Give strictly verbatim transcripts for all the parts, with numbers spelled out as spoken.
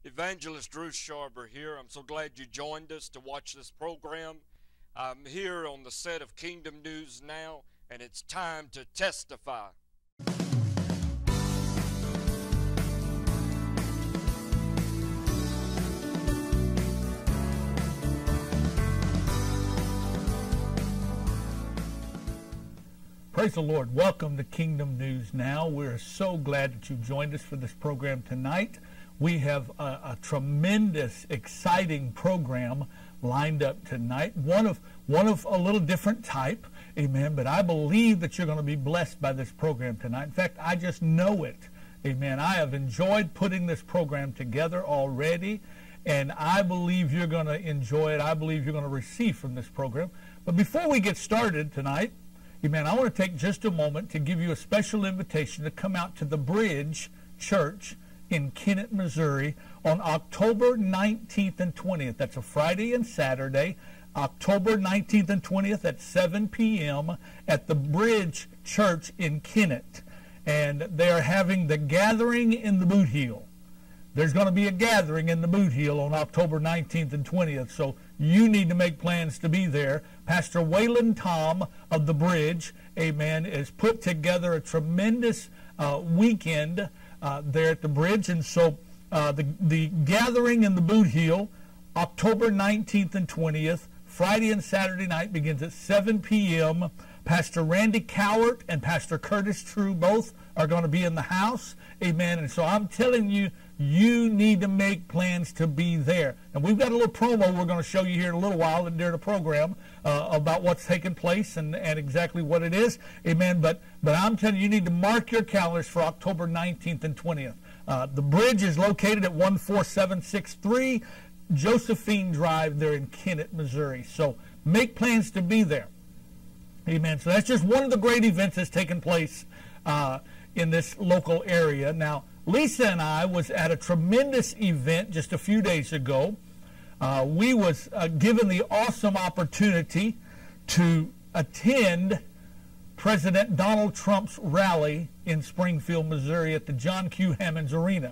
Evangelist Drew Sharber here. I'm so glad you joined us to watch this program. I'm here on the set of Kingdom News Now, and it's time to testify. Praise the Lord. Welcome to Kingdom News Now. We're so glad that you joined us for this program tonight. We have a, a tremendous, exciting program lined up tonight. One of one of a little different type, amen. But I believe that you're going to be blessed by this program tonight. In fact, I just know it, amen. I have enjoyed putting this program together already, and I believe you're going to enjoy it. I believe you're going to receive from this program. But before we get started tonight, amen, I want to take just a moment to give you a special invitation to come out to the Bridge Church in Kennett, Missouri on October nineteenth and twentieth. That's a Friday and Saturday, October nineteenth and twentieth at seven p m at the Bridge Church in Kennett. And they are having the Gathering in the Boot Heel. There's going to be a gathering in the Boot Heel on October nineteenth and twentieth, so you need to make plans to be there. Pastor Waylon Tom of the Bridge, amen, has put together a tremendous uh, weekend uh, there at the Bridge. And so uh, the, the gathering in the Boot Heel, October nineteenth and twentieth, Friday and Saturday night, begins at seven p m Pastor Randy Cowart and Pastor Curtis True both are going to be in the house, amen. And so I'm telling you, you need to make plans to be there. And we've got a little promo we're going to show you here in a little while during the program uh, about what's taking place and, and exactly what it is. Amen. But but I'm telling you, you need to mark your calendars for October nineteenth and twentieth. Uh, the Bridge is located at one four seven six three Josephine Drive there in Kennett, Missouri. So make plans to be there. Amen. So that's just one of the great events that's taking place uh, in this local area. Now, Lisa and I was at a tremendous event just a few days ago. Uh, we was uh, given the awesome opportunity to attend President Donald Trump's rally in Springfield, Missouri at the John Q. Hammonds Arena.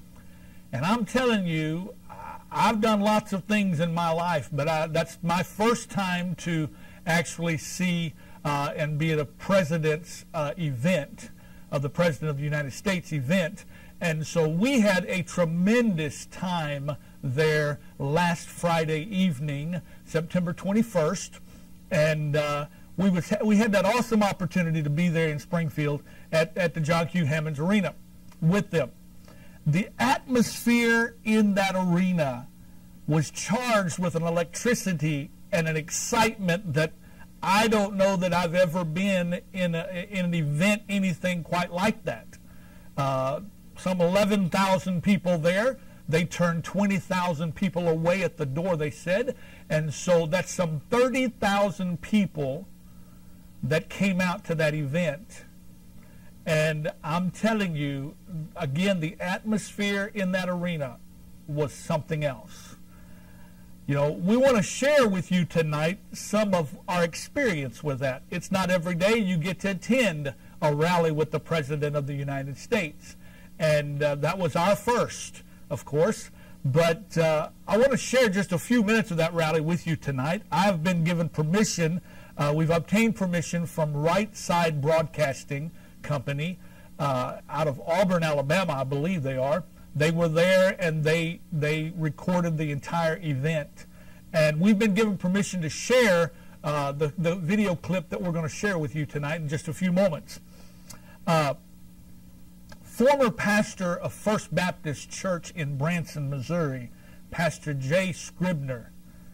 And I'm telling you, I've done lots of things in my life, but I, that's my first time to actually see uh, and be at a president's uh, event, of the President of the United States event. And so we had a tremendous time there last Friday evening, September twenty-first, and uh, we was we had that awesome opportunity to be there in Springfield at, at the John Q. Hammonds Arena with them. The atmosphere in that arena was charged with an electricity and an excitement that I don't know that I've ever been in, a, in an event, anything quite like that. Uh, some eleven thousand people there. They turned twenty thousand people away at the door, they said. And so that's some thirty thousand people that came out to that event. And I'm telling you, again, the atmosphere in that arena was something else. You know, we want to share with you tonight some of our experience with that. It's not every day you get to attend a rally with the President of the United States. And uh, that was our first, of course. But uh, I want to share just a few minutes of that rally with you tonight. I've been given permission. Uh, we've obtained permission from Right Side Broadcasting Company uh, out of Auburn, Alabama, I believe they are. They were there and they they recorded the entire event. And we've been given permission to share uh, the, the video clip that we're going to share with you tonight in just a few moments. Uh, former pastor of First Baptist Church in Branson, Missouri, Pastor Jay Scribner,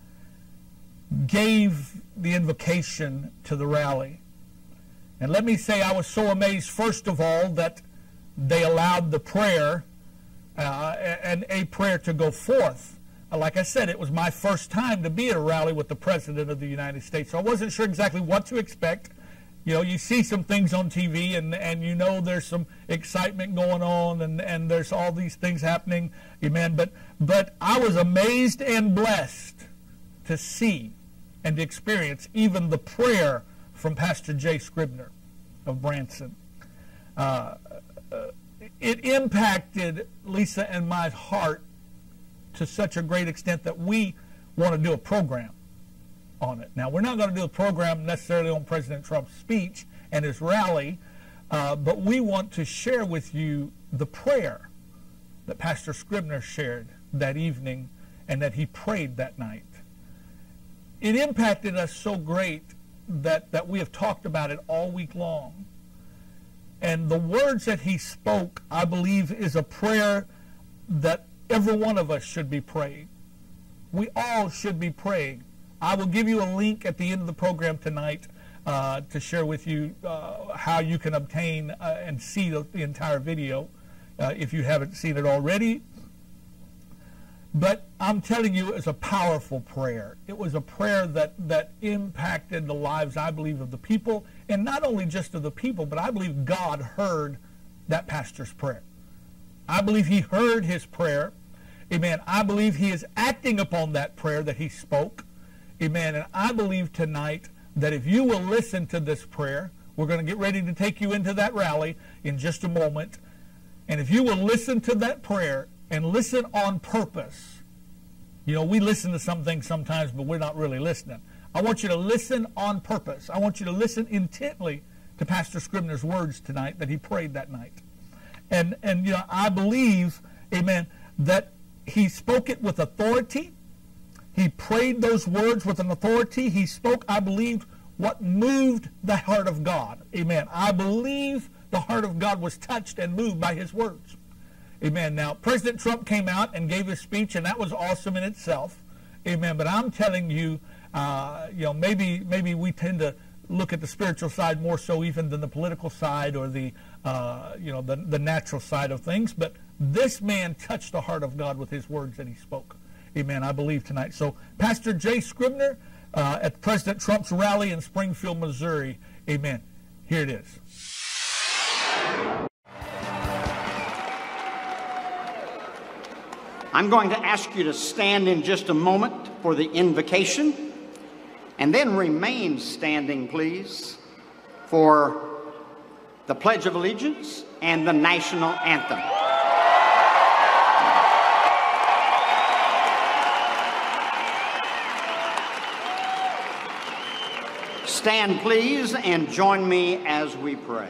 gave the invocation to the rally. And let me say, I was so amazed, first of all, that they allowed the prayer uh, and a prayer to go forth. Like I said, it was my first time to be at a rally with the President of the United States, so I wasn't sure exactly what to expect. You know, you see some things on T V, and, and you know there's some excitement going on, and, and there's all these things happening. Amen. But, but I was amazed and blessed to see and to experience even the prayer from Pastor Jay Scribner of Branson. Uh, uh, it impacted Lisa and my heart to such a great extent that we want to do a program on it. Now, we're not going to do a program necessarily on President Trump's speech and his rally, uh, but we want to share with you the prayer that Pastor Scribner shared that evening and that he prayed that night. It impacted us so great that, that we have talked about it all week long. And the words that he spoke, I believe, is a prayer that every one of us should be praying. We all should be praying. I will give you a link at the end of the program tonight uh, to share with you uh, how you can obtain uh, and see the, the entire video uh, if you haven't seen it already. But I'm telling you, it was a powerful prayer. It was a prayer that, that impacted the lives, I believe, of the people. And not only just of the people, but I believe God heard that pastor's prayer. I believe he heard his prayer. Amen. I believe he is acting upon that prayer that he spoke. Amen. And I believe tonight that if you will listen to this prayer, we're going to get ready to take you into that rally in just a moment. And if you will listen to that prayer and listen on purpose. You know, we listen to some things sometimes, but we're not really listening. I want you to listen on purpose. I want you to listen intently to Pastor Scribner's words tonight that he prayed that night. And, and you know, I believe, amen, that he spoke it with authority. He prayed those words with an authority. He spoke, I believe, what moved the heart of God. Amen. I believe the heart of God was touched and moved by his words. Amen. Now, President Trump came out and gave his speech, and that was awesome in itself. Amen. But I'm telling you, uh, you know, maybe maybe we tend to look at the spiritual side more so even than the political side or the, uh, you know, the, the natural side of things. But this man touched the heart of God with his words that he spoke. Amen. I believe tonight. So, Pastor Jay Scribner uh, at President Trump's rally in Springfield, Missouri. Amen. Here it is. I'm going to ask you to stand in just a moment for the invocation, and then remain standing, please, for the Pledge of Allegiance and the National Anthem. Stand, please, and join me as we pray.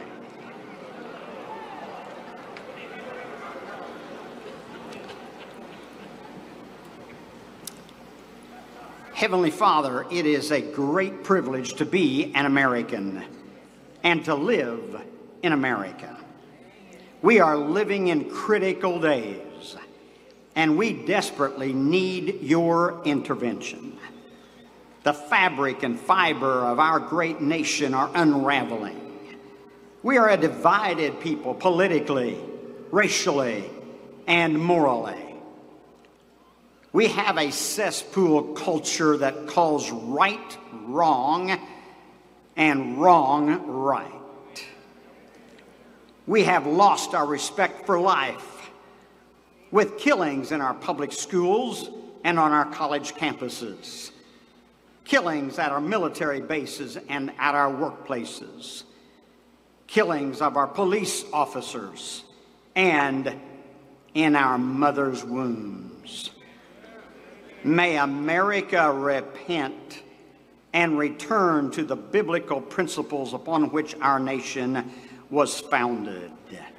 Heavenly Father, it is a great privilege to be an American and to live in America. We are living in critical days, and we desperately need your intervention. The fabric and fiber of our great nation are unraveling. We are a divided people politically, racially, and morally. We have a cesspool culture that calls right wrong and wrong right. We have lost our respect for life with killings in our public schools and on our college campuses, killings at our military bases and at our workplaces, killings of our police officers and in our mothers' wombs. May America repent and return to the biblical principles upon which our nation was founded.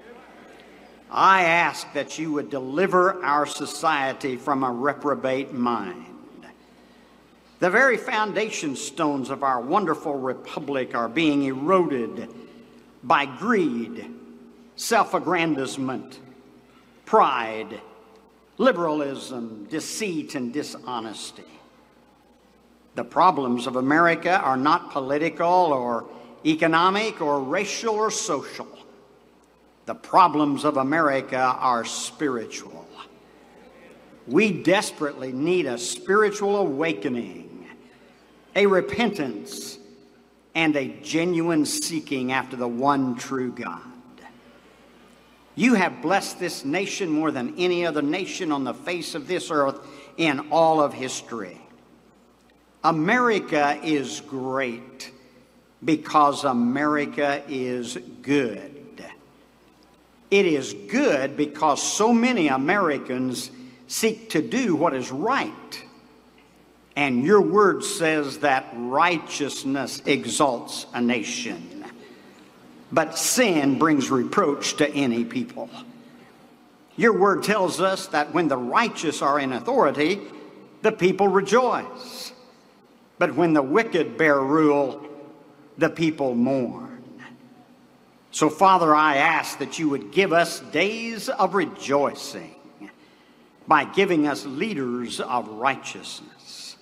I ask that you would deliver our society from a reprobate mind. The very foundation stones of our wonderful republic are being eroded by greed, self-aggrandizement, pride, liberalism, deceit, and dishonesty. The problems of America are not political or economic or racial or social. The problems of America are spiritual. We desperately need a spiritual awakening, a repentance, and a genuine seeking after the one true God. You have blessed this nation more than any other nation on the face of this earth in all of history. America is great because America is good. It is good because so many Americans seek to do what is right. And your word says that righteousness exalts a nation, but sin brings reproach to any people. Your word tells us that when the righteous are in authority, the people rejoice. But when the wicked bear rule, the people mourn. So, Father, I ask that you would give us days of rejoicing by giving us leaders of righteousness.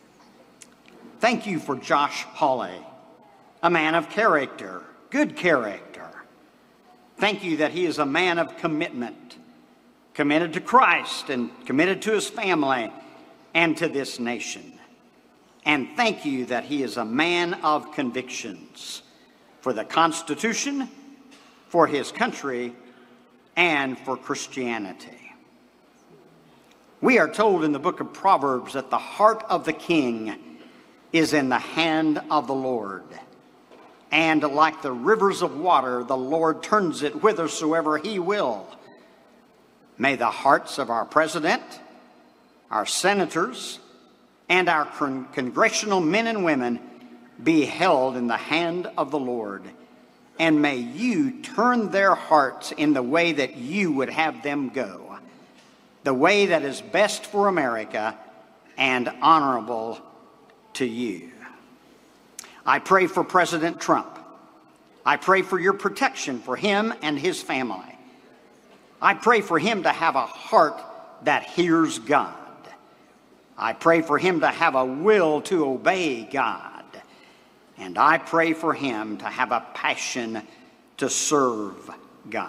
Thank you for Josh Hawley, a man of character, good character. Thank you that he is a man of commitment, committed to Christ and committed to his family and to this nation. And thank you that he is a man of convictions for the Constitution, for his country, and for Christianity. We are told in the book of Proverbs that the heart of the king is in the hand of the Lord. And like the rivers of water, the Lord turns it whithersoever he will. May the hearts of our president, our senators, and our con- congressional men and women be held in the hand of the Lord. And may you turn their hearts in the way that you would have them go, the way that is best for America and honorable to you. I pray for President Trump. I pray for your protection for him and his family. I pray for him to have a heart that hears God. I pray for him to have a will to obey God. And I pray for him to have a passion to serve God.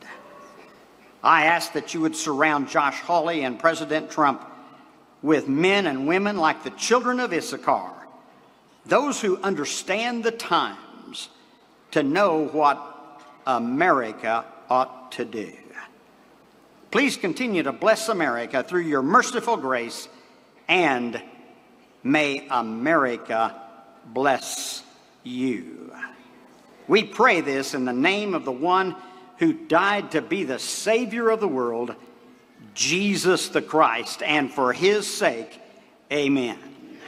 I ask that you would surround Josh Hawley and President Trump with men and women like the children of Issachar, those who understand the times to know what America ought to do. Please continue to bless America through your merciful grace, and may America bless you. We pray this in the name of the one who died to be the Savior of the world, Jesus the Christ, and for his sake, amen.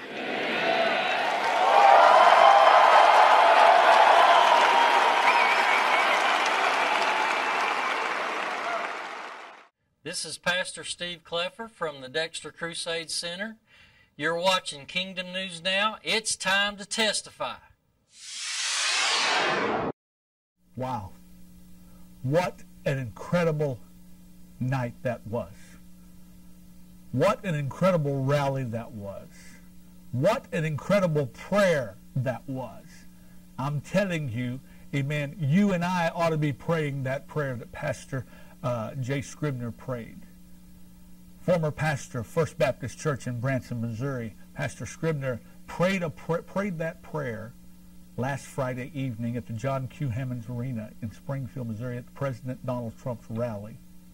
This is Pastor Steve Cleffer from the Dexter Crusade Center. You're watching Kingdom News Now. It's time to testify. Wow. What an incredible night that was. What an incredible rally that was. What an incredible prayer that was. I'm telling you, amen, you and I ought to be praying that prayer that Pastor uh, Jay Scribner prayed. Former pastor of First Baptist Church in Branson, Missouri, Pastor Scribner prayed, a pr- prayed that prayer last Friday evening at the John Q. Hammonds Arena in Springfield, Missouri, at President Donald Trump's rally.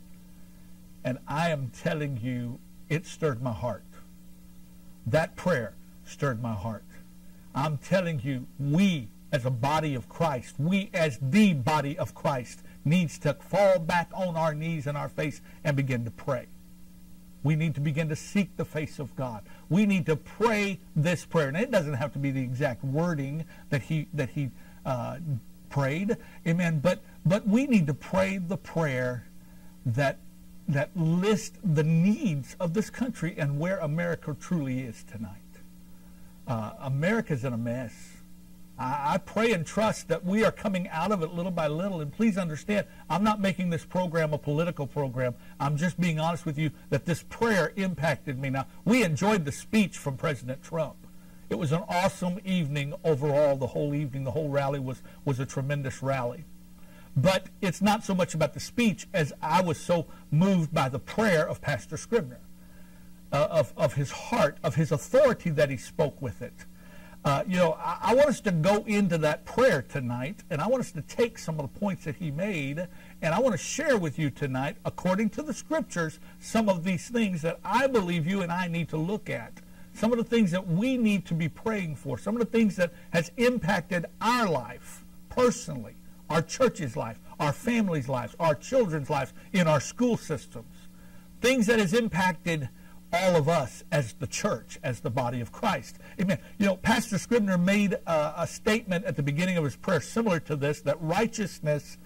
And I am telling you, it stirred my heart. That prayer stirred my heart. I'm telling you, we as a body of Christ, we as the body of Christ, needs to fall back on our knees and our face and begin to pray. We need to begin to seek the face of God. We need to pray this prayer. And it doesn't have to be the exact wording that he that he uh, prayed, amen. But but we need to pray the prayer that that lists the needs of this country and where America truly is tonight. Uh, America's in a mess. I pray and trust that we are coming out of it little by little. And please understand, I'm not making this program a political program. I'm just being honest with you that this prayer impacted me. Now, we enjoyed the speech from President Trump. It was an awesome evening overall. The whole evening, the whole rally was, was a tremendous rally. But it's not so much about the speech as I was so moved by the prayer of Pastor Scribner, uh, of, of his heart, of his authority that he spoke with it. Uh, you know, I, I want us to go into that prayer tonight, and I want us to take some of the points that he made, and I want to share with you tonight, according to the Scriptures, some of these things that I believe you and I need to look at, some of the things that we need to be praying for, some of the things that has impacted our life personally, our church's life, our family's lives, our children's lives, in our school systems. things that has impacted all of us as the church, as the body of Christ. Amen. You know, Pastor Scribner made a, a statement at the beginning of his prayer similar to this, that righteousness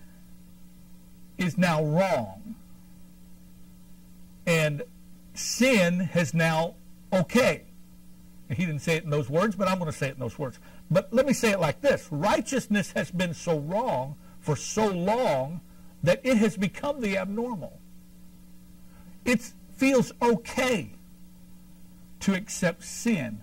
is now wrong and sin has now okay. He didn't say it in those words, but I'm going to say it in those words. But let me say it like this. Righteousness has been so wrong for so long that it has become the abnormal. It feels okay to accept sin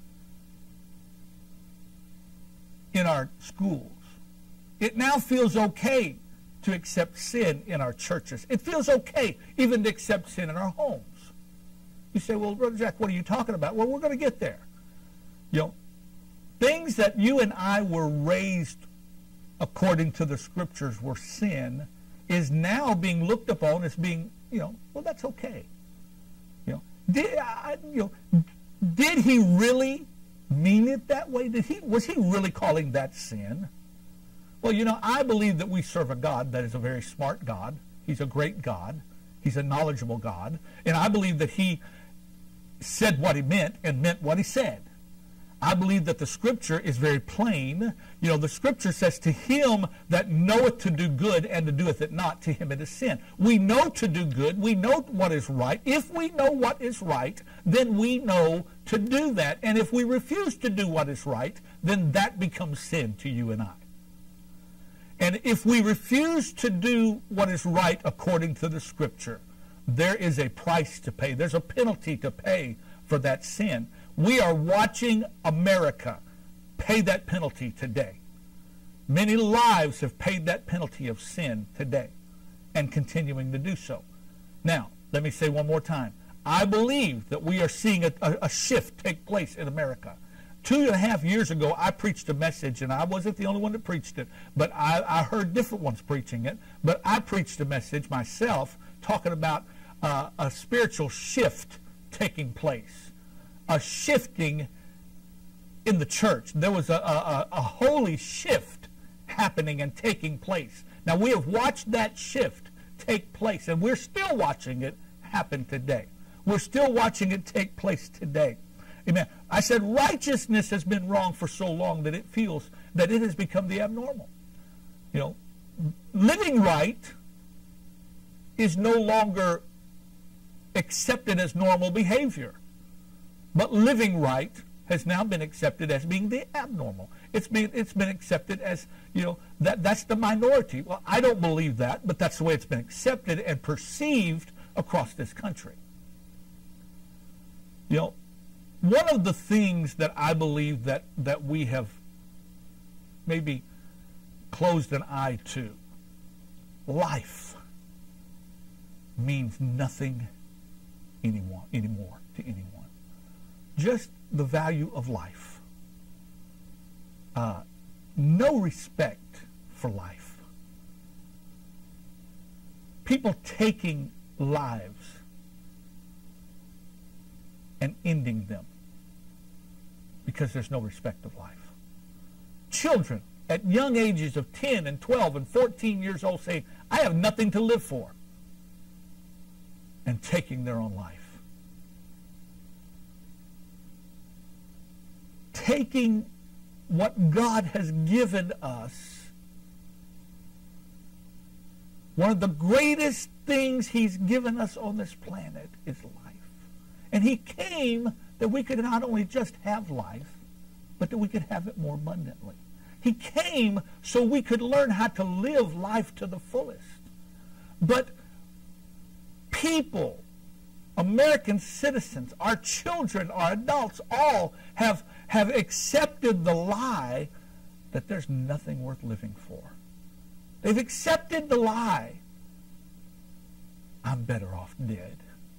in our schools. It now feels okay to accept sin in our churches. It feels okay even to accept sin in our homes. You say, well, Brother Jack, what are you talking about? Well, we're going to get there. You know, things that you and I were raised according to the Scriptures were sin is now being looked upon as being, you know, well, that's okay. You know, did, I, you know, did he really mean it that way? Did he, was he really calling that sin? Well, you know, I believe that we serve a God that is a very smart God. He's a great God. He's a knowledgeable God. And I believe that he said what he meant and meant what he said. I believe that the Scripture is very plain. You know, the Scripture says, to him that knoweth to do good and to doeth it not, to him it is sin. We know to do good. We know what is right. If we know what is right, then we know to do that. And if we refuse to do what is right, then that becomes sin to you and I. And if we refuse to do what is right according to the Scripture, there is a price to pay. There's a penalty to pay for that sin. We are watching America pay that penalty today. Many lives have paid that penalty of sin today and continuing to do so. Now, let me say one more time. I believe that we are seeing a, a, a shift take place in America. Two and a half years ago, I preached a message, and I wasn't the only one that preached it, but I, I heard different ones preaching it. But I preached a message myself talking about uh, a spiritual shift taking place, a shifting in the church. There was a, a, a holy shift happening and taking place. Now, we have watched that shift take place, and we're still watching it happen today. We're still watching it take place today. Amen. I said righteousness has been wrong for so long that it feels that it has become the abnormal. You know, living right is no longer accepted as normal behavior. But living right has now been accepted as being the abnormal. It's been, it's been accepted as, you know, that, that's the minority. Well, I don't believe that, but that's the way it's been accepted and perceived across this country. You know, one of the things that I believe that, that we have maybe closed an eye to, life means nothing anyone, anymore to anyone. Just the value of life. Uh, no respect for life. People taking lives and ending them because there's no respect of life. Children at young ages of ten and twelve and fourteen years old saying, I have nothing to live for, and taking their own life. Taking what God has given us, one of the greatest things he's given us on this planet is life. And he came that we could not only just have life, but that we could have it more abundantly. He came so we could learn how to live life to the fullest. But people, American citizens, our children, our adults, all have, have accepted the lie that there's nothing worth living for. They've accepted the lie, I'm better off dead.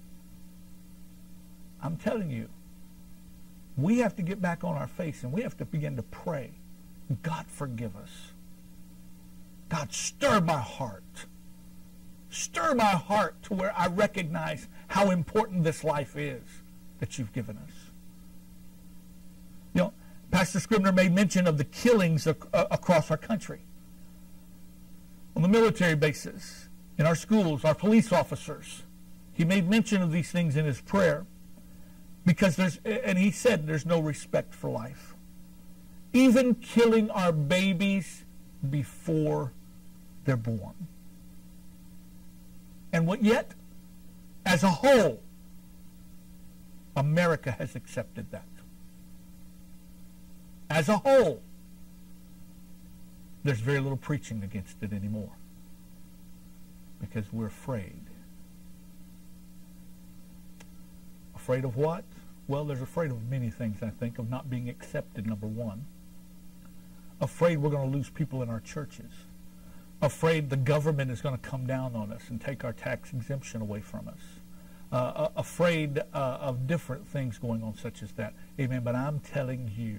I'm telling you, we have to get back on our face and we have to begin to pray. God, forgive us. God, stir my heart. Stir my heart to where I recognize how important this life is that you've given us. You know, Pastor Scribner made mention of the killings ac- uh, across our country. On the military bases, in our schools, our police officers, He made mention of these things in his prayer because there's, and he said there's no respect for life. Even killing our babies before they're born. And what yet, as a whole, America has accepted that. As a whole, there's very little preaching against it anymore because we're afraid. Afraid of what? Well, there's afraid of many things, I think, of not being accepted, number one. Afraid we're going to lose people in our churches. Afraid the government is going to come down on us and take our tax exemption away from us. Uh, afraid uh, of different things going on such as that. Amen. But I'm telling you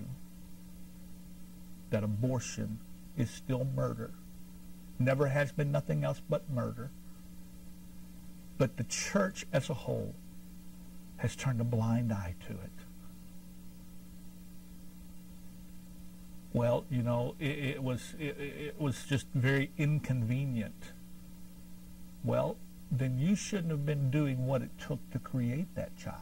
that abortion is still murder. Never has been nothing else but murder. But the church as a whole has turned a blind eye to it. Well, you know, it, it was it, it was just very inconvenient. Well, then you shouldn't have been doing what it took to create that child.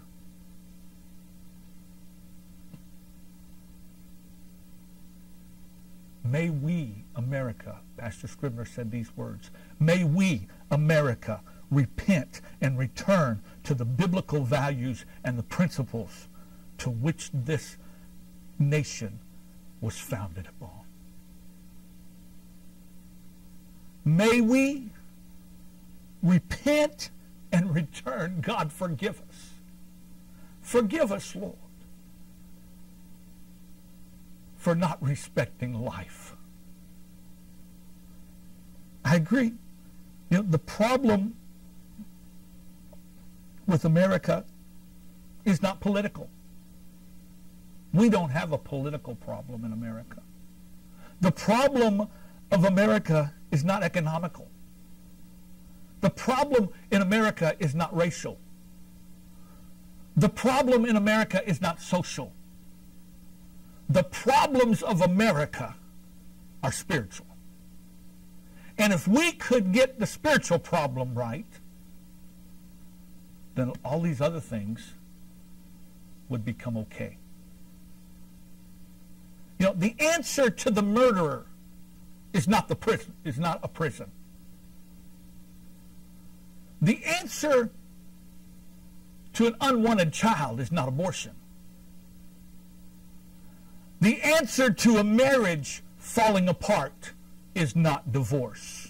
May we, America, Pastor Scribner said these words, may we, America, repent and return to the biblical values and the principles to which this nation was founded upon. May we repent and return. God, forgive us. Forgive us, Lord, for not respecting life. I agree. You know, the problem with America is not political. We don't have a political problem in America. The problem of America is not economical. The problem in America is not racial. The problem in America is not social. The problems of America are spiritual. And if we could get the spiritual problem right, then all these other things would become okay. You know, the answer to the murderer is not the prison, is not a prison. The answer to an unwanted child is not abortion. The answer to a marriage falling apart is not divorce.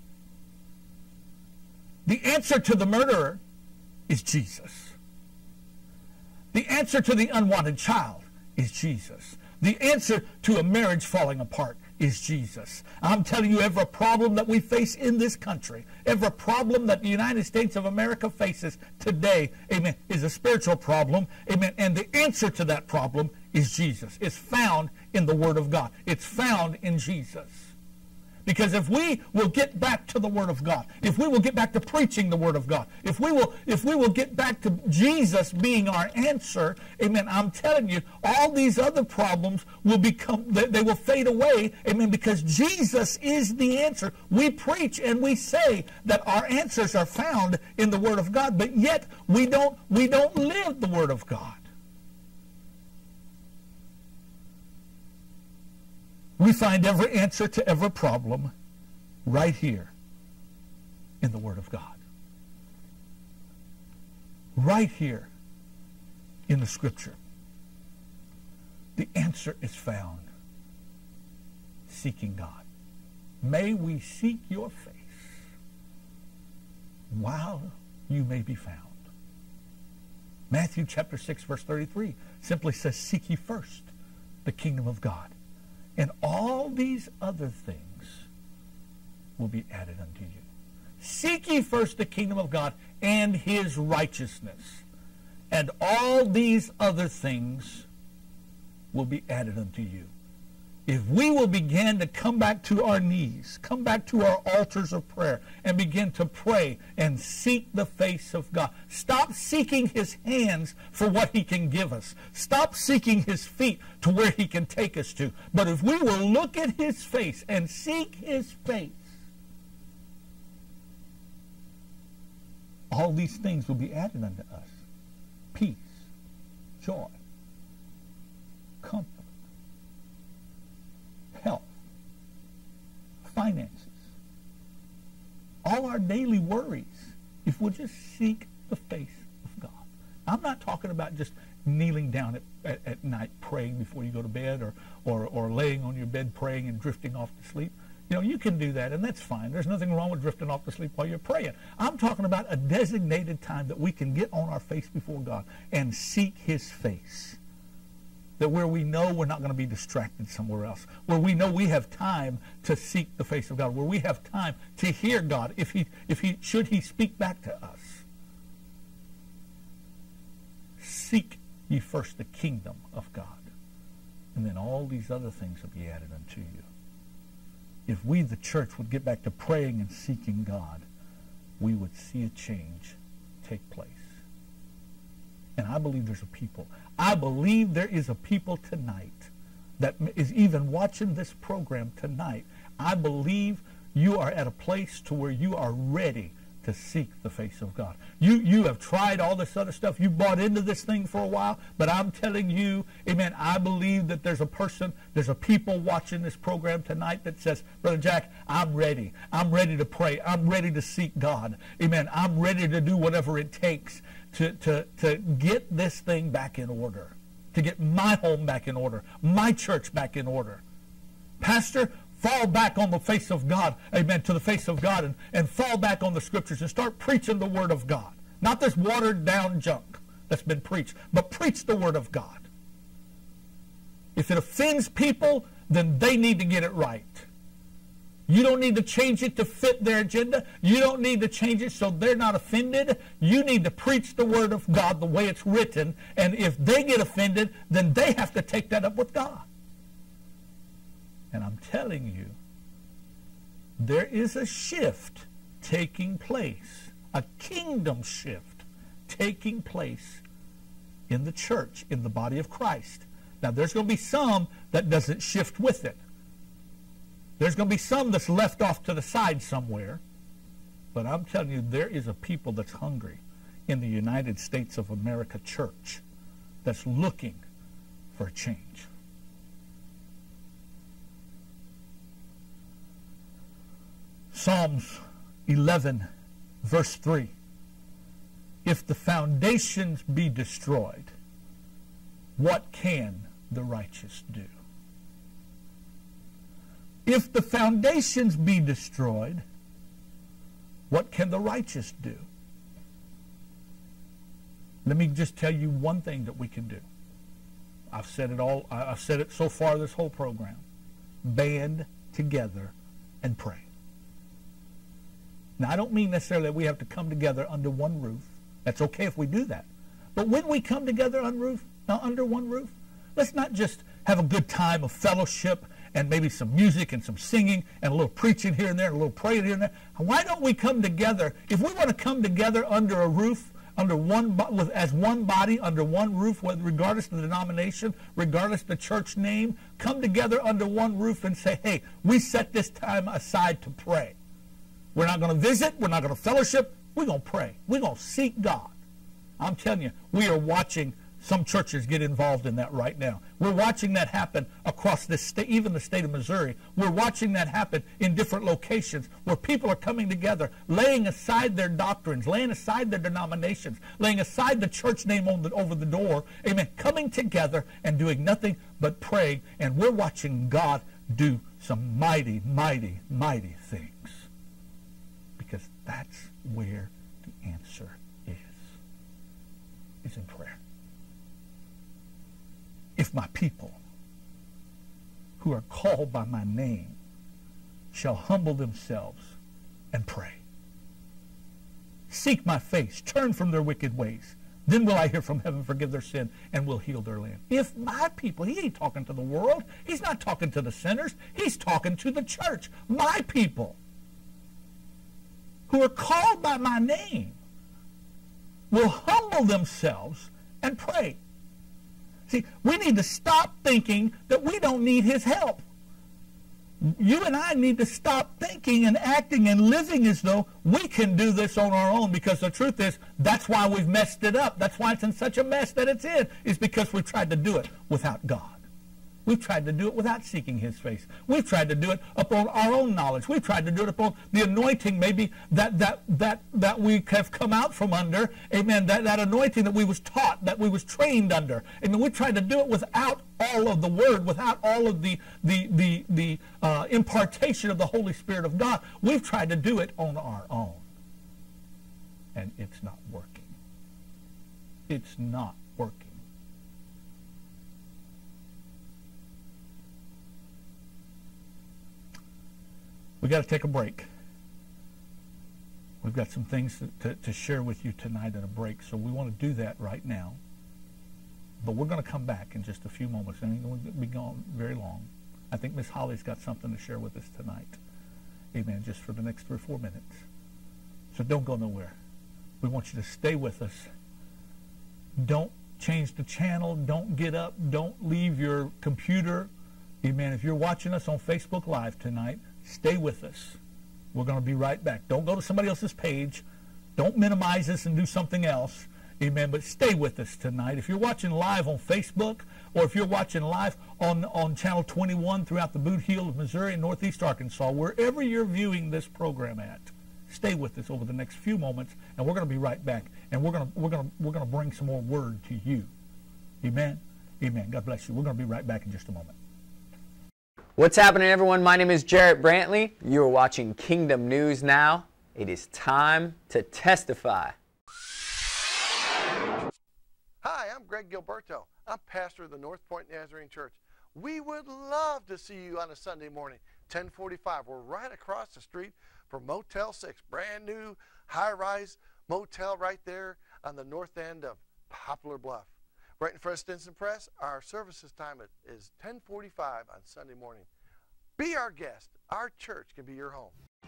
The answer to the murderer is Jesus. The answer to the unwanted child is Jesus. The answer to a marriage falling apart is Jesus. I'm telling you, every problem that we face in this country, every problem that the United States of America faces today, amen, is a spiritual problem, amen, and the answer to that problem is Jesus. It's found in the Word of God. It's found in Jesus. Because if we will get back to the Word of God, if we will get back to preaching the Word of God, if we will, if we will get back to Jesus being our answer, amen, I'm telling you, all these other problems will become, they, they will fade away, amen, because Jesus is the answer. We preach and we say that our answers are found in the Word of God, but yet we don't, we don't live the Word of God. We find every answer to every problem right here in the Word of God. Right here in the Scripture. The answer is found seeking God. May we seek your face while you may be found. Matthew chapter six verse thirty-three simply says, seek ye first the kingdom of God. And all these other things will be added unto you. Seek ye first the kingdom of God and his righteousness, and all these other things will be added unto you. If we will begin to come back to our knees, come back to our altars of prayer, and begin to pray and seek the face of God. Stop seeking his hands for what he can give us. Stop seeking his feet to where he can take us to. But if we will look at his face and seek his face, all these things will be added unto us. Peace, joy, comfort, health, finances. All our daily worries, if we'll just seek the face of God. I'm not talking about just kneeling down at, at, at night praying before you go to bed, or, or, or laying on your bed praying and drifting off to sleep. You know, you can do that, and that's fine. There's nothing wrong with drifting off to sleep while you're praying. I'm talking about a designated time that we can get on our face before God and seek his face. That where we know we're not going to be distracted somewhere else, where we know we have time to seek the face of God, where we have time to hear God if he, if he, should he speak back to us. Seek ye first the kingdom of God, and then all these other things will be added unto you. If we, the church, would get back to praying and seeking God, we would see a change take place. And I believe there's a people. I believe there is a people tonight that is even watching this program tonight. I believe you are at a place to where you are ready to seek the face of God. You, you have tried all this other stuff. You bought into this thing for a while, but I'm telling you, amen, I believe that there's a person, there's a people watching this program tonight that says, Brother Jack, I'm ready. I'm ready to pray. I'm ready to seek God. Amen. I'm ready to do whatever it takes to, to, to get this thing back in order, to get my home back in order, my church back in order. Pastor, fall back on the face of God, amen, to the face of God, and, and fall back on the scriptures and start preaching the word of God. Not this watered down junk that's been preached, but preach the word of God. If it offends people, then they need to get it right. You don't need to change it to fit their agenda. You don't need to change it so they're not offended. You need to preach the word of God the way it's written, and if they get offended, then they have to take that up with God. And I'm telling you, there is a shift taking place, a kingdom shift taking place in the church, in the body of Christ. Now, there's going to be some that doesn't shift with it. There's going to be some that's left off to the side somewhere. But I'm telling you, there is a people that's hungry in the United States of America church that's looking for a change. Psalms eleven, verse three. If the foundations be destroyed, what can the righteous do? If the foundations be destroyed, what can the righteous do? Let me just tell you one thing that we can do. I've said it all, I've said it so far this whole program. Band together and pray. Now, I don't mean necessarily that we have to come together under one roof. That's okay if we do that. But when we come together on roof, now under one roof, let's not just have a good time of fellowship and maybe some music and some singing and a little preaching here and there and a little praying here and there. Why don't we come together? If we want to come together under a roof, under one, with, as one body, under one roof, regardless of the denomination, regardless of the church name, come together under one roof and say, hey, we set this time aside to pray. We're not going to visit. We're not going to fellowship. We're going to pray. We're going to seek God. I'm telling you, we are watching some churches get involved in that right now. We're watching that happen across this state, even the state of Missouri. We're watching that happen in different locations where people are coming together, laying aside their doctrines, laying aside their denominations, laying aside the church name on the, over the door, amen, coming together and doing nothing but praying. And we're watching God do some mighty, mighty, mighty things. Because that's where the answer is, is in prayer. If my people who are called by my name shall humble themselves and pray, seek my face, turn from their wicked ways, then will I hear from heaven, forgive their sin, and will heal their land. If my people, he ain't talking to the world. He's not talking to the sinners. He's talking to the church. My people who are called by my name will humble themselves and pray. See, we need to stop thinking that we don't need his help. You and I need to stop thinking and acting and living as though we can do this on our own, because the truth is, that's why we've messed it up. That's why it's in such a mess that it's in, is because we've tried to do it without God. We've tried to do it without seeking his face. We've tried to do it upon our own knowledge. We've tried to do it upon the anointing maybe that that that that we have come out from under. Amen. That, that anointing that we was taught, that we was trained under. And we tried to do it without all of the word, without all of the the the, the uh, impartation of the Holy Spirit of God. We've tried to do it on our own. And it's not working. It's not working. We've got to take a break. We've got some things to, to, to share with you tonight in a break, so we want to do that right now. But we're going to come back in just a few moments, and we won't be gone very long. I think Miss Holly's got something to share with us tonight. Amen, just for the next three or four minutes. So don't go nowhere. We want you to stay with us. Don't change the channel. Don't get up. Don't leave your computer. Amen. If you're watching us on Facebook Live tonight, stay with us. We're going to be right back. Don't go to somebody else's page. Don't minimize this and do something else. Amen. But stay with us tonight. If you're watching live on Facebook, or if you're watching live on, on Channel twenty-one throughout the Boot Heel of Missouri and Northeast Arkansas, wherever you're viewing this program at, stay with us over the next few moments, and we're going to be right back. And we're going to we're going to we're going to bring some more word to you. Amen. Amen. God bless you. We're going to be right back in just a moment. What's happening, everyone? My name is Jarrett Brantley. You are watching Kingdom News Now. It is time to testify. Hi, I'm Greg Gilberto. I'm pastor of the North Point Nazarene Church. We would love to see you on a Sunday morning, ten forty-five. We're right across the street from Motel six, brand new high-rise motel right there on the north end of Poplar Bluff. Right in front of Stinson Press, our services time is ten forty-five on Sunday morning. Be our guest. Our church can be your home.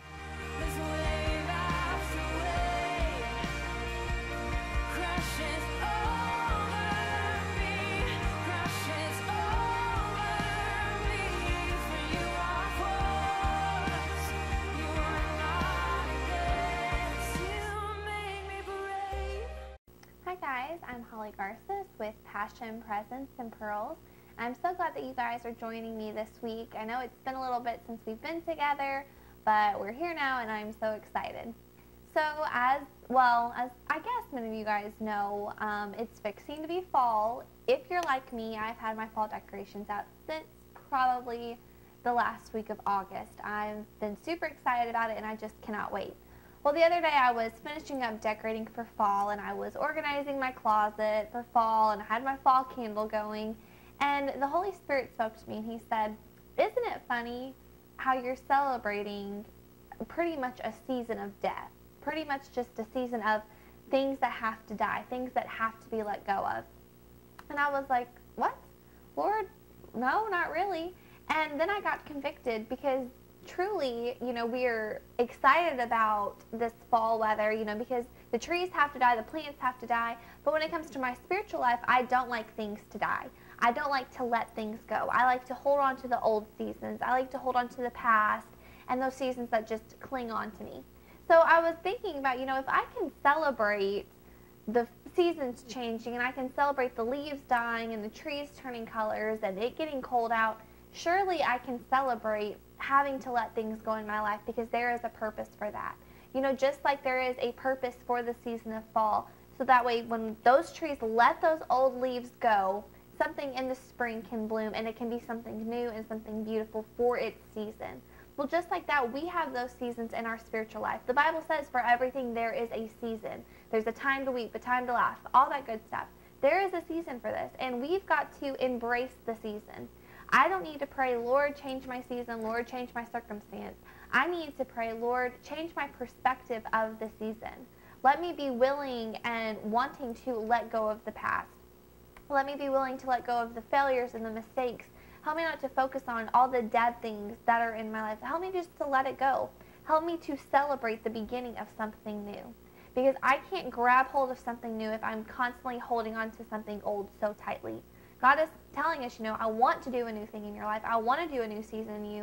Hi guys, I'm Holly Garces with Passion, Presence, and Pearls. I'm so glad that you guys are joining me this week. I know it's been a little bit since we've been together, but we're here now and I'm so excited. So as well, as I guess many of you guys know, um, it's fixing to be fall. If you're like me, I've had my fall decorations out since probably the last week of August. I've been super excited about it and I just cannot wait. Well, the other day I was finishing up decorating for fall and I was organizing my closet for fall and I had my fall candle going, and the Holy Spirit spoke to me and he said, isn't it funny how you're celebrating pretty much a season of death, pretty much just a season of things that have to die, things that have to be let go of? And I was like, what? Lord, no, not really. And then I got convicted because truly, you know, we're excited about this fall weather, you know, because the trees have to die, the plants have to die. But when it comes to my spiritual life, I don't like things to die. I don't like to let things go. I like to hold on to the old seasons. I like to hold on to the past and those seasons that just cling on to me. So I was thinking about, you know, if I can celebrate the seasons changing and I can celebrate the leaves dying and the trees turning colors and it getting cold out, surely I can celebrate having to let things go in my life, because there is a purpose for that. You know, just like there is a purpose for the season of fall, so that way when those trees let those old leaves go, something in the spring can bloom and it can be something new and something beautiful for its season. Well, just like that, we have those seasons in our spiritual life. The Bible says for everything there is a season. There's a time to weep, a time to laugh, all that good stuff. There is a season for this, and we've got to embrace the season. I don't need to pray, Lord, change my season, Lord, change my circumstance. I need to pray, Lord, change my perspective of the season. Let me be willing and wanting to let go of the past. Let me be willing to let go of the failures and the mistakes. Help me not to focus on all the dead things that are in my life. Help me just to let it go. Help me to celebrate the beginning of something new. Because I can't grab hold of something new if I'm constantly holding on to something old so tightly. God is telling us, you know, I want to do a new thing in your life. I want to do a new season in you,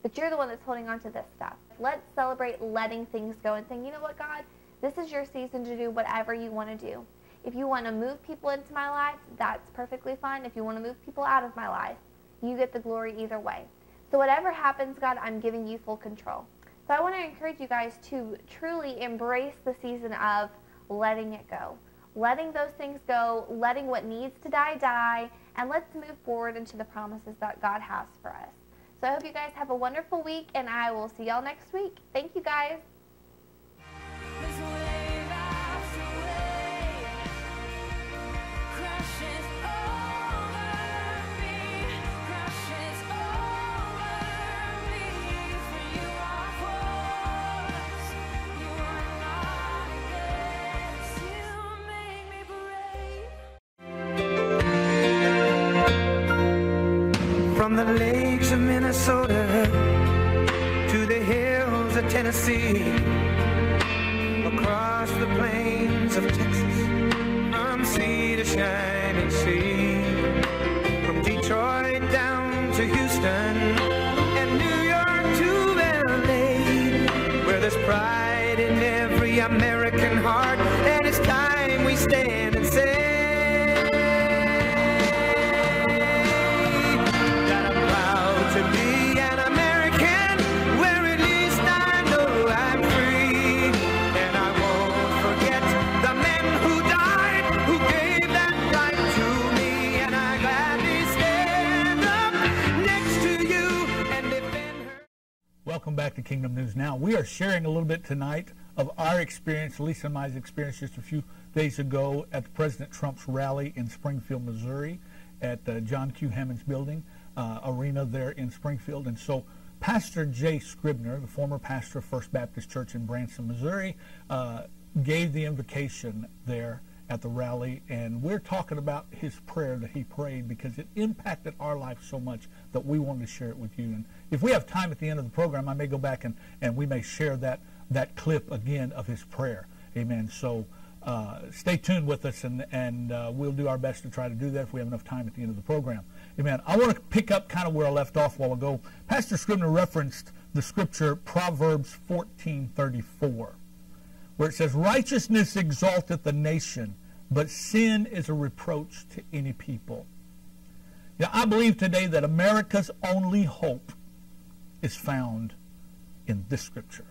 that you're the one that's holding on to this stuff. Let's celebrate letting things go and saying, you know what, God, this is your season to do whatever you want to do. If you want to move people into my life, that's perfectly fine. If you want to move people out of my life, you get the glory either way. So whatever happens, God, I'm giving you full control. So I want to encourage you guys to truly embrace the season of letting it go. Letting those things go, letting what needs to die, die, and let's move forward into the promises that God has for us. So I hope you guys have a wonderful week, and I will see y'all next week. Thank you, guys. From the lakes of Minnesota to the hills of Tennessee, across the plains of Texas, from sea to shining sea, from Detroit down to Houston and New York to L A, where there's pride in every American heart, and it's time we stand and say, to be an American, where at least I know I'm free. And I won't forget the men who died, who gave that right to me. And I gladly stand up next to you and defend her. Welcome back to Kingdom News Now. We are sharing a little bit tonight of our experience, Lisa and my experience just a few days ago at President Trump's rally in Springfield, Missouri, at uh, John Q. Hammond's building. Uh, arena there in Springfield. And so Pastor Jay Scribner, the former pastor of First Baptist Church in Branson, Missouri, uh, gave the invocation there at the rally, and we're talking about his prayer that he prayed because it impacted our life so much that we wanted to share it with you. And if we have time at the end of the program, I may go back and, and we may share that, that clip again of his prayer. Amen. So uh, stay tuned with us, and, and uh, we'll do our best to try to do that if we have enough time at the end of the program. Amen. I want to pick up kind of where I left off a while ago. Pastor Scribner referenced the scripture Proverbs fourteen thirty-four, where it says, righteousness exalteth the nation, but sin is a reproach to any people. Now, I believe today that America's only hope is found in this scripture.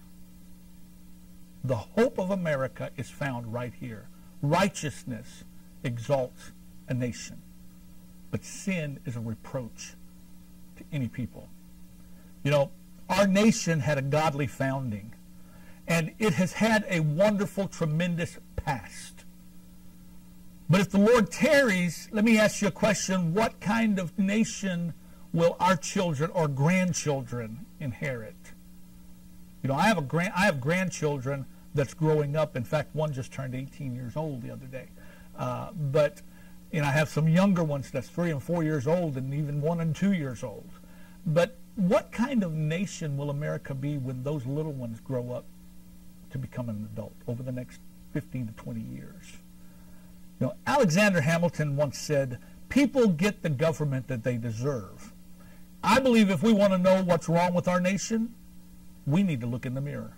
The hope of America is found right here. Righteousness exalts a nation, but sin is a reproach to any people. You know, our nation had a godly founding, and it has had a wonderful, tremendous past. But if the Lord tarries, let me ask you a question. What kind of nation will our children or grandchildren inherit? You know, I have a grand, I have grandchildren that's growing up. In fact, one just turned eighteen years old the other day. Uh, but, you know, I have some younger ones that's three and four years old, and even one and two years old. But what kind of nation will America be when those little ones grow up to become an adult over the next fifteen to twenty years? You know, Alexander Hamilton once said, people get the government that they deserve. I believe if we want to know what's wrong with our nation, we need to look in the mirror.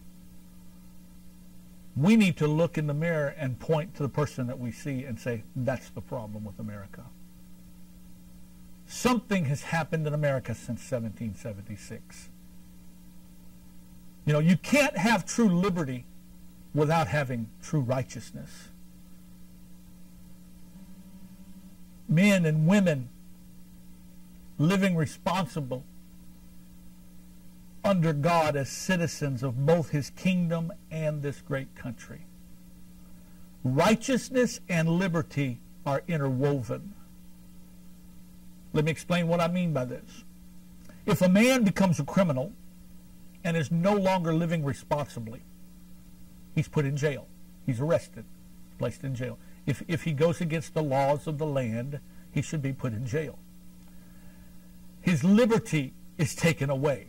We need to look in the mirror and point to the person that we see and say, that's the problem with America. Something has happened in America since seventeen seventy-six. You know, you can't have true liberty without having true righteousness. Men and women living responsible under God as citizens of both his kingdom and this great country. Righteousness and liberty are interwoven. Let me explain what I mean by this. If a man becomes a criminal and is no longer living responsibly, he's put in jail. He's arrested, placed in jail. If, if he goes against the laws of the land, he should be put in jail. His liberty is taken away.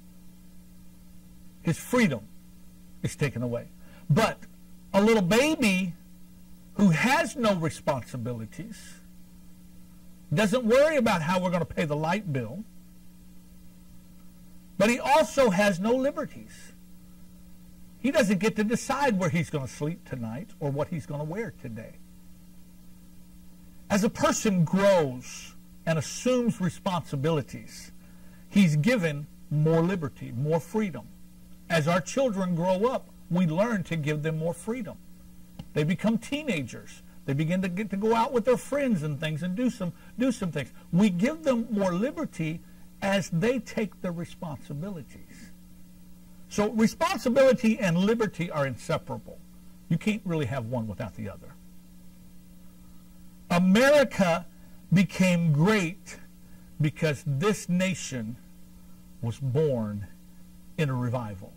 His freedom is taken away. But a little baby who has no responsibilities, doesn't worry about how we're going to pay the light bill, But he also has no liberties. He doesn't get to decide where he's going to sleep tonight or what he's going to wear today. As a person grows and assumes responsibilities, he's given more liberty, more freedom. As our children grow up, we learn to give them more freedom. They become teenagers. They begin to get to go out with their friends and things and do some, do some things. We give them more liberty as they take the responsibilities. So responsibility and liberty are inseparable. You can't really have one without the other. America became great because this nation was born in a revival.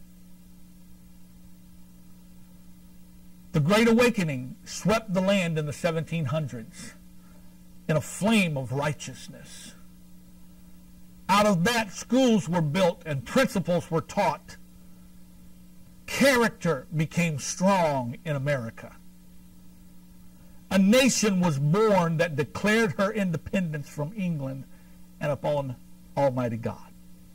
The Great Awakening swept the land in the seventeen hundreds in a flame of righteousness. Out of that, schools were built and principles were taught. Character became strong in America. A nation was born that declared her independence from England and upon Almighty God.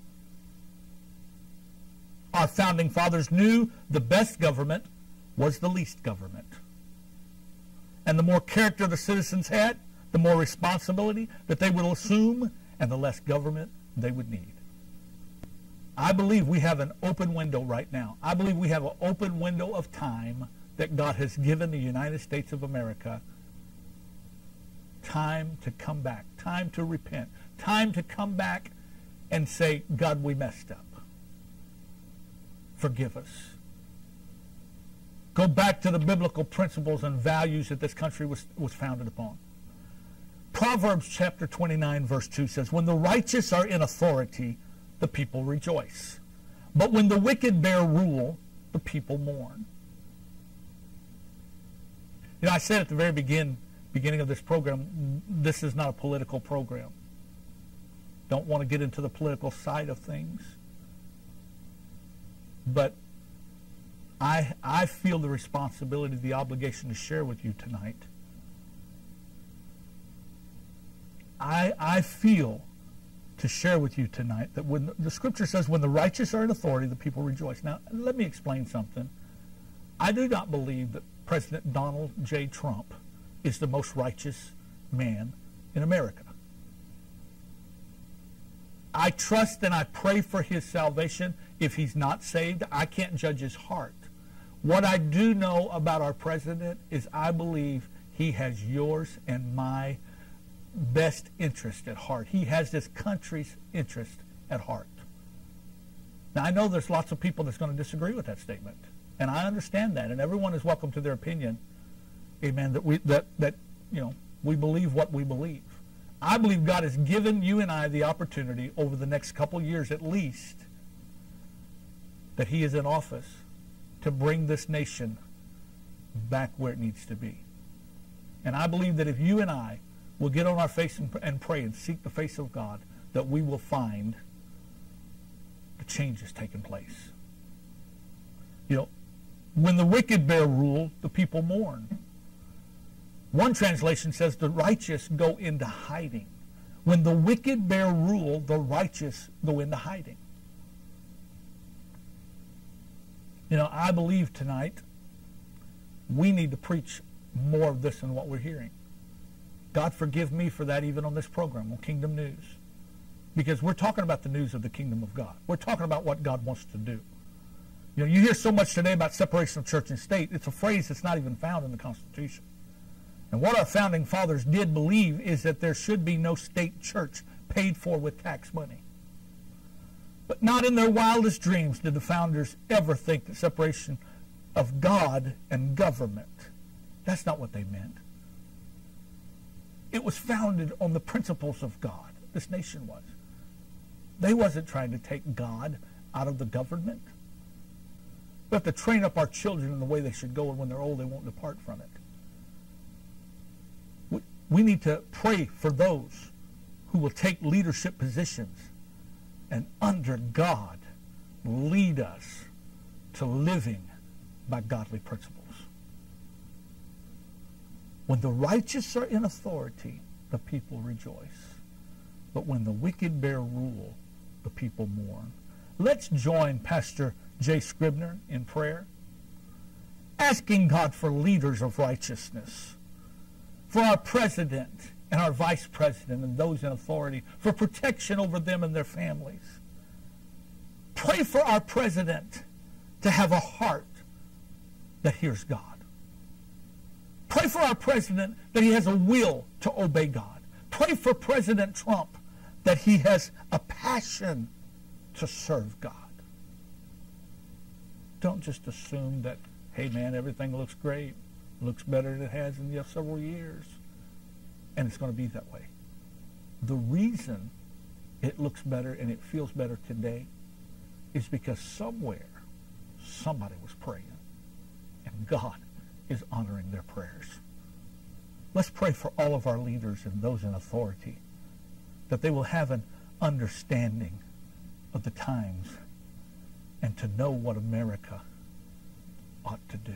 Our founding fathers knew the best government was the least government. And the more character the citizens had, the more responsibility that they would assume, and the less government they would need. I believe we have an open window right now. I believe we have an open window of time that God has given the United States of America. Time to come back. Time to repent. Time to come back and say, God, we messed up. Forgive us. Go back to the biblical principles and values that this country was, was founded upon. Proverbs chapter twenty-nine verse two says, when the righteous are in authority, the people rejoice. But when the wicked bear rule, the people mourn. You know, I said at the very begin, beginning of this program, this is not a political program. Don't want to get into the political side of things. But I, I feel the responsibility, the obligation to share with you tonight. I, I feel to share with you tonight that when the scripture says when the righteous are in authority, the people rejoice. Now, let me explain something. I do not believe that President Donald J. Trump is the most righteous man in America. I trust and I pray for his salvation. If he's not saved, I can't judge his heart. What I do know about our president is I believe he has yours and my best interest at heart. He has this country's interest at heart. Now, I know there's lots of people that's going to disagree with that statement, and I understand that, and everyone is welcome to their opinion. Amen. That we that that you know we believe what we believe. I believe God has given you and I the opportunity over the next couple years at least that he is in office to bring this nation back where it needs to be. And I believe that if you and I will get on our face and, and pray and seek the face of God, that we will find the changes taking place. You know, when the wicked bear rule, the people mourn. One translation says the righteous go into hiding. When the wicked bear rule, the righteous go into hiding. You know, I believe tonight we need to preach more of this than what we're hearing. God forgive me for that even on this program, on Kingdom News. Because we're talking about the news of the kingdom of God. We're talking about what God wants to do. You know, you hear so much today about separation of church and state. It's a phrase that's not even found in the Constitution. And what our founding fathers did believe is that there should be no state church paid for with tax money. But not in their wildest dreams did the founders ever think that separation of God and government. That's not what they meant. It was founded on the principles of God. This nation was. They wasn't trying to take God out of the government. We have to train up our children in the way they should go, and when they're old, they won't depart from it. We, we need to pray for those who will take leadership positions and under God lead us to living by godly principles. When the righteous are in authority, the people rejoice. But when the wicked bear rule, the people mourn. let's join Pastor Jay Scribner in prayer, asking God for leaders of righteousness, for our president and our vice president and those in authority, for protection over them and their families. Pray for our president to have a heart that hears God. Pray for our president that he has a will to obey God. Pray for President Trump that he has a passion to serve God. Don't just assume that, hey man, everything looks great, looks better than it has in just several years, and it's going to be that way. The reason it looks better and it feels better today is because somewhere somebody was praying, and God is honoring their prayers. Let's pray for all of our leaders and those in authority, that they will have an understanding of the times and to know what America ought to do.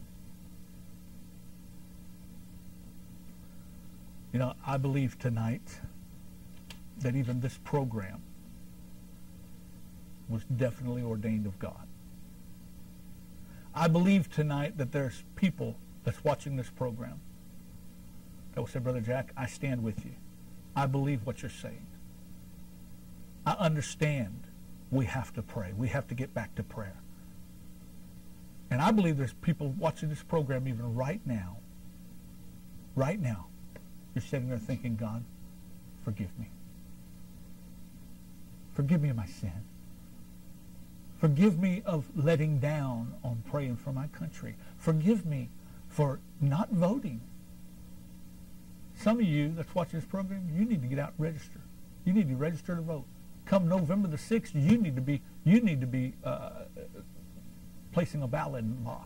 You know, I believe tonight that even this program was definitely ordained of God. I believe tonight that there's people that's watching this program that will say, Brother Jack, I stand with you. I believe what you're saying. I understand we have to pray. We have to get back to prayer. And I believe there's people watching this program even right now. Right now. You're sitting there thinking, God, forgive me. Forgive me of my sin. Forgive me of letting down on praying for my country. Forgive me for not voting. Some of you that's watching this program, you need to get out and register. You need to register to vote. Come November the sixth, you need to be you need to be uh, placing a ballot in the box.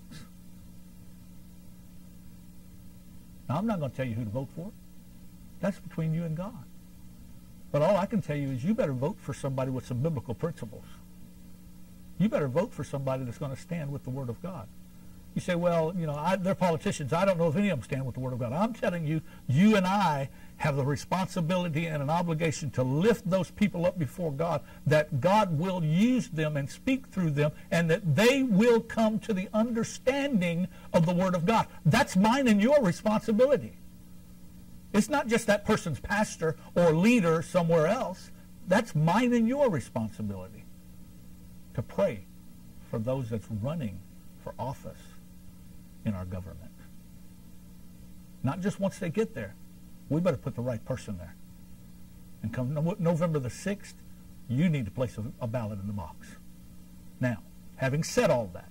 Now, I'm not going to tell you who to vote for. That's between you and God. But all I can tell you is you better vote for somebody with some biblical principles. You better vote for somebody that's going to stand with the Word of God. You say, well, you know, I, they're politicians. I don't know if any of them stand with the Word of God. I'm telling you, you and I have the responsibility and an obligation to lift those people up before God, that God will use them and speak through them, and that they will come to the understanding of the Word of God. That's mine and your responsibility. It's not just that person's pastor or leader somewhere else. That's mine and your responsibility to pray for those that's running for office in our government. Not just once they get there. We better put the right person there. And come no- November the sixth, you need to place a, a ballot in the box. Now, having said all that,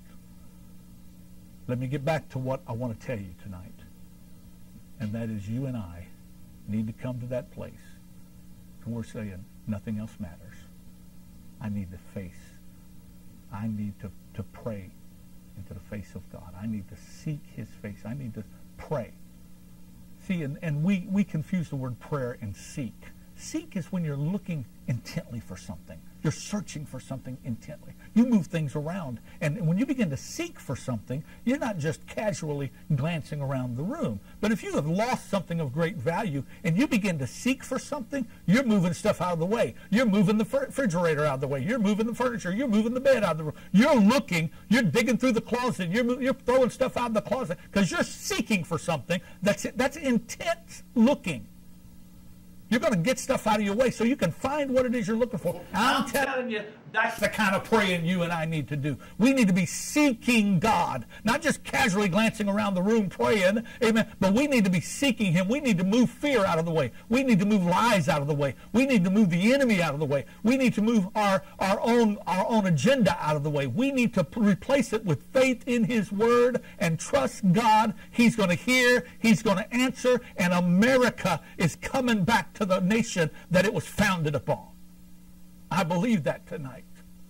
let me get back to what I want to tell you tonight. And that is, you and I need to come to that place where we're saying nothing else matters. I need to face. I need to, to pray into the face of God. I need to seek His face. I need to pray. See, and, and we, we confuse the word prayer and seek. Seek is when you're looking intently for something. You're searching for something intently. You move things around. And when you begin to seek for something, you're not just casually glancing around the room. But if you have lost something of great value and you begin to seek for something, you're moving stuff out of the way. You're moving the refrigerator out of the way. You're moving the furniture. You're moving the bed out of the room. You're looking. You're digging through the closet. You're, you're throwing stuff out of the closet because you're seeking for something that's, that's intense looking. You're going to get stuff out of your way so you can find what it is you're looking for. I'm telling you, that's the kind of praying you and I need to do. We need to be seeking God, not just casually glancing around the room praying, amen, but we need to be seeking Him. We need to move fear out of the way. We need to move lies out of the way. We need to move the enemy out of the way. We need to move our, our, own, our own agenda out of the way. We need to replace it with faith in His Word and trust God. He's going to hear, He's going to answer, and America is coming back to the nation that it was founded upon. I believe that tonight.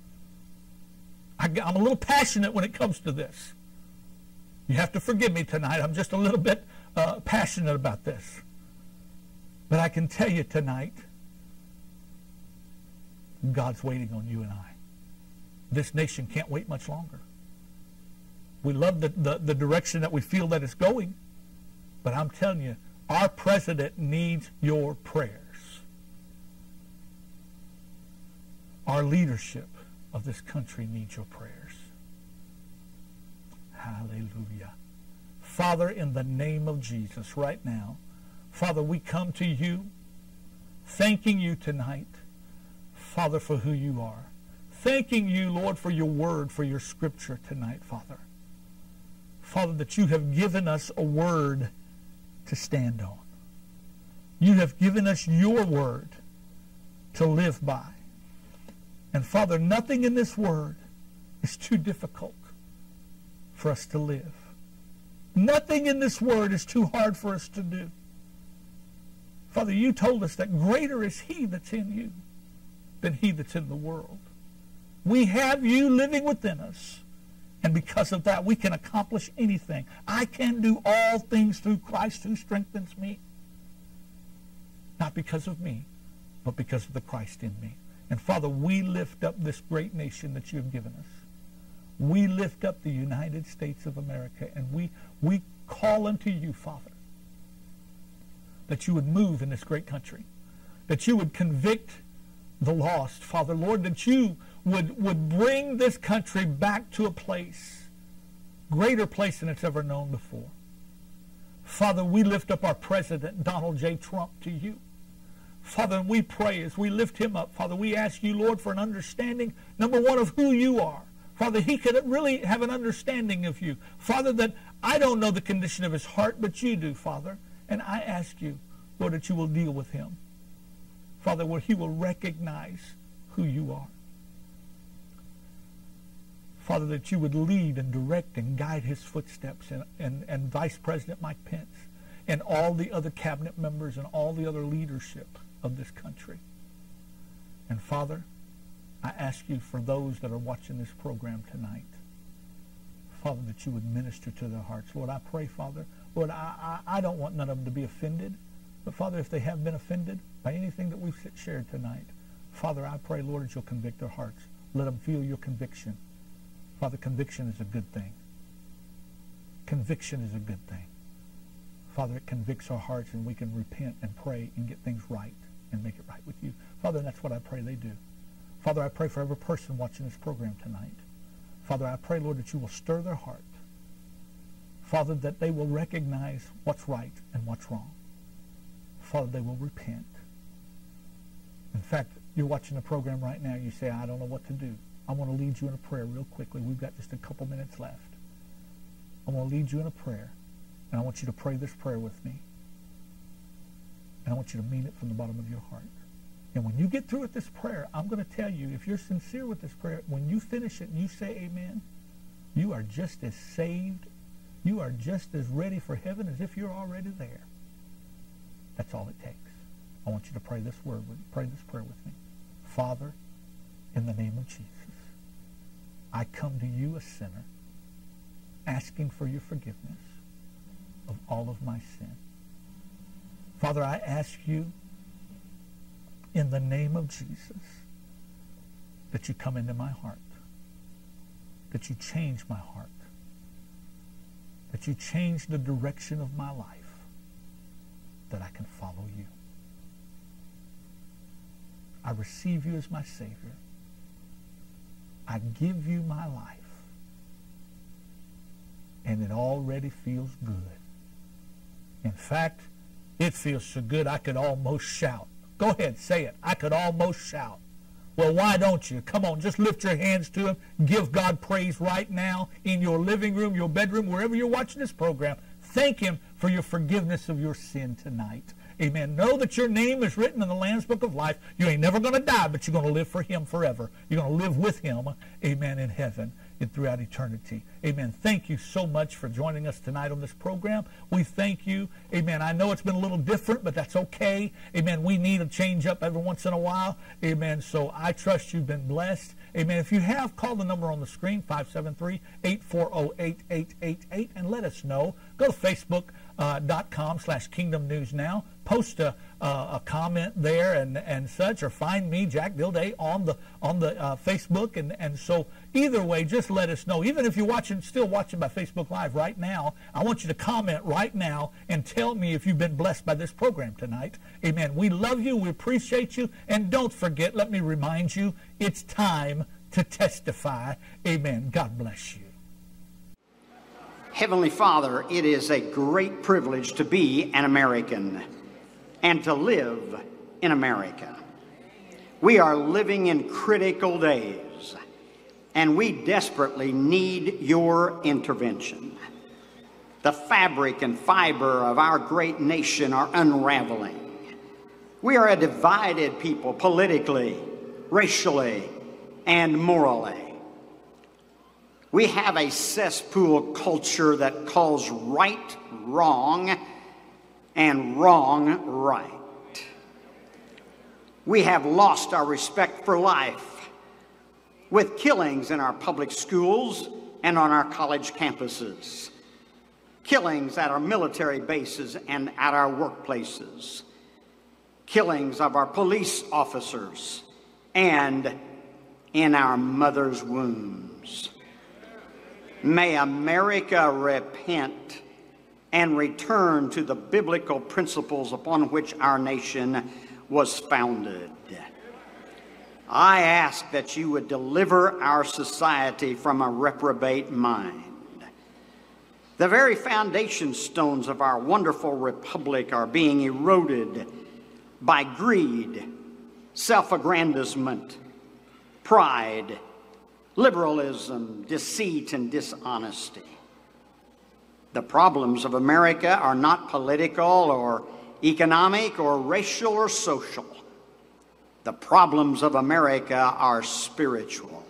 I, I'm a little passionate when it comes to this. You have to forgive me tonight. I'm just a little bit uh, passionate about this. But I can tell you tonight, God's waiting on you and I. This nation can't wait much longer. We love the, the, the direction that we feel that it's going. But I'm telling you, our president needs your prayers. Our leadership of this country need your prayers. Hallelujah. Father, in the name of Jesus, right now, Father, we come to you, thanking you tonight, Father, for who you are. Thanking you, Lord, for your word, for your scripture tonight, Father. Father, that you have given us a word to stand on. You have given us your word to live by. And Father, nothing in this word is too difficult for us to live. Nothing in this word is too hard for us to do. Father, you told us that greater is he that's in you than he that's in the world. We have you living within us. And because of that, we can accomplish anything. I can do all things through Christ who strengthens me. Not because of me, but because of the Christ in me. And Father, we lift up this great nation that you have given us. We lift up the United States of America, and we, we call unto you, Father, that you would move in this great country, that you would convict the lost, Father, Lord, that you would, would bring this country back to a place, greater place than it's ever known before. Father, we lift up our President, Donald J. Trump, to you. Father, we pray as we lift him up, Father, we ask you, Lord, for an understanding, number one, of who you are. Father, he could really have an understanding of you. Father, that I don't know the condition of his heart, but you do, Father. And I ask you, Lord, that you will deal with him. Father, where he will recognize who you are. Father, that you would lead and direct and guide his footsteps, and, and, and Vice President Mike Pence and all the other cabinet members and all the other leadership of this country. And Father, I ask you for those that are watching this program tonight, Father, that you would minister to their hearts. Lord, I pray, Father, Lord, I, I, I don't want none of them to be offended. But Father, if they have been offended by anything that we've shared tonight, Father, I pray, Lord, that you'll convict their hearts. Let them feel your conviction. Father, conviction is a good thing. Conviction is a good thing. Father, it convicts our hearts, and we can repent and pray and get things right and make it right with you. Father, and that's what I pray they do. Father, I pray for every person watching this program tonight. Father, I pray, Lord, that you will stir their heart. Father, that they will recognize what's right and what's wrong. Father, they will repent. In fact, you're watching the program right now. You say, I don't know what to do. I want to lead you in a prayer real quickly. We've got just a couple minutes left. I want to lead you in a prayer, and I want you to pray this prayer with me. And I want you to mean it from the bottom of your heart. And when you get through with this prayer, I'm going to tell you, if you're sincere with this prayer, when you finish it and you say amen, you are just as saved, you are just as ready for heaven as if you're already there. That's all it takes. I want you to pray this word with, pray this prayer with me. Father, in the name of Jesus, I come to you a sinner, asking for your forgiveness of all of my sin. Father, I ask you, in the name of Jesus, that you come into my heart, that you change my heart, that you change the direction of my life, that I can follow you. I receive you as my Savior. I give you my life. And it already feels good. In fact, it feels so good I could almost shout. Go ahead, say it. I could almost shout. Well, why don't you? Come on, just lift your hands to him. Give God praise right now in your living room, your bedroom, wherever you're watching this program. Thank him for your forgiveness of your sin tonight. Amen. Know that your name is written in the Lamb's Book of Life. You ain't never going to die, but you're going to live for him forever. You're going to live with him, amen, in heaven and throughout eternity. Amen. Thank you so much for joining us tonight on this program. We thank you. Amen. I know it's been a little different, but that's okay. Amen. We need a change up every once in a while. Amen. So I trust you've been blessed. Amen. If you have, call the number on the screen, five seven three, eight four zero, eight eight eight eight, and let us know. Go to Facebook uh, dot com slash Kingdom News Now. Post a, uh, a comment there and, and such, or find me, Jack Dilday, on the on the uh, Facebook. And, and so either way, just let us know. Even if you're watching, still watching by Facebook Live right now, I want you to comment right now and tell me if you've been blessed by this program tonight. Amen. We love you. We appreciate you. And don't forget, let me remind you, it's time to testify. Amen. God bless you. Heavenly Father, it is a great privilege to be an American and to live in America. We are living in critical days, and we desperately need your intervention. The fabric and fiber of our great nation are unraveling. We are a divided people politically, racially, and morally. We have a cesspool culture that calls right wrong and wrong right. We have lost our respect for life with killings in our public schools and on our college campuses, killings at our military bases and at our workplaces, killings of our police officers and in our mother's wombs. May America repent and return to the biblical principles upon which our nation was founded. I ask that you would deliver our society from a reprobate mind. The very foundation stones of our wonderful republic are being eroded by greed, self-aggrandizement, pride, liberalism, deceit, and dishonesty. The problems of America are not political or economic or racial or social. The problems of America are spiritual.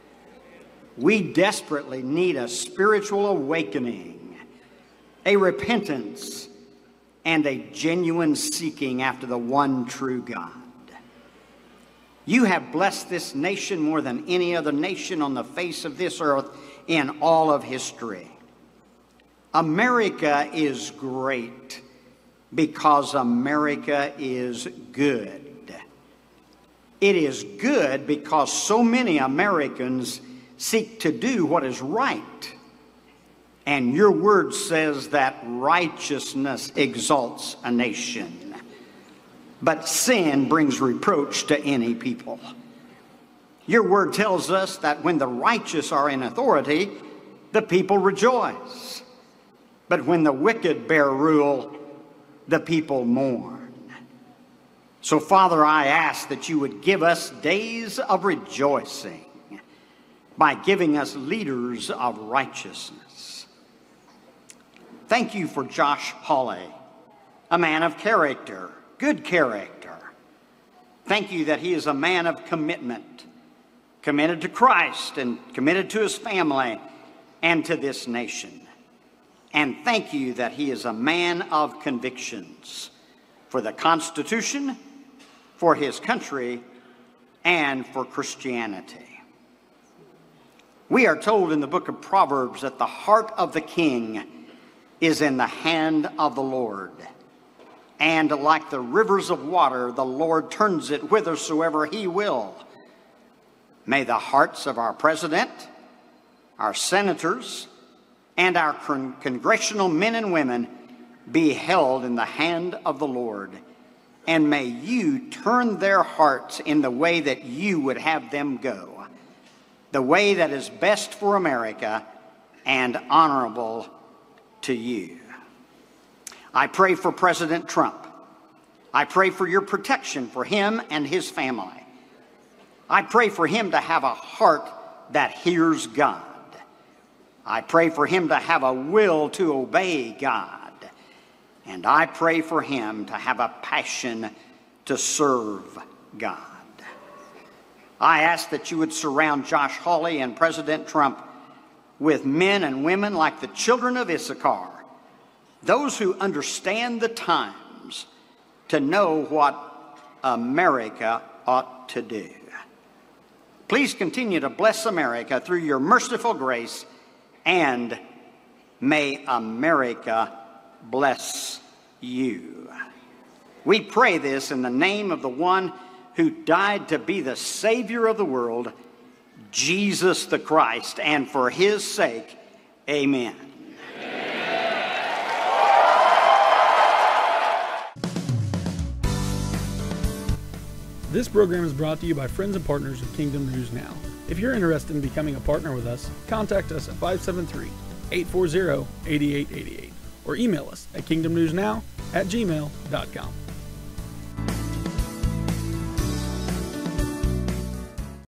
We desperately need a spiritual awakening, a repentance, and a genuine seeking after the one true God. You have blessed this nation more than any other nation on the face of this earth in all of history. America is great because America is good. It is good because so many Americans seek to do what is right. And your word says that righteousness exalts a nation, but sin brings reproach to any people. Your word tells us that when the righteous are in authority, the people rejoice. But when the wicked bear rule, the people mourn. So, Father, I ask that you would give us days of rejoicing by giving us leaders of righteousness. Thank you for Josh Hawley, a man of character, good character. Thank you that he is a man of commitment, committed to Christ and committed to his family and to this nation. And thank you that he is a man of convictions for the Constitution, for his country, and for Christianity. We are told in the book of Proverbs that the heart of the king is in the hand of the Lord. And like the rivers of water, the Lord turns it whithersoever he will. May the hearts of our president, our senators, and our con- congressional men and women be held in the hand of the Lord. And may you turn their hearts in the way that you would have them go, the way that is best for America and honorable to you. I pray for President Trump. I pray for your protection for him and his family. I pray for him to have a heart that hears God. I pray for him to have a will to obey God. And I pray for him to have a passion to serve God. I ask that you would surround Josh Hawley and President Trump with men and women like the children of Issachar, those who understand the times to know what America ought to do. Please continue to bless America through your merciful grace, and may America bless you. We pray this in the name of the one who died to be the Savior of the world, Jesus the Christ, and for his sake, amen. This program is brought to you by friends and partners of Kingdom News Now. If you're interested in becoming a partner with us, contact us at five seven three, eight four zero, eight eight eight eight or email us at kingdom news now at gmail dot com.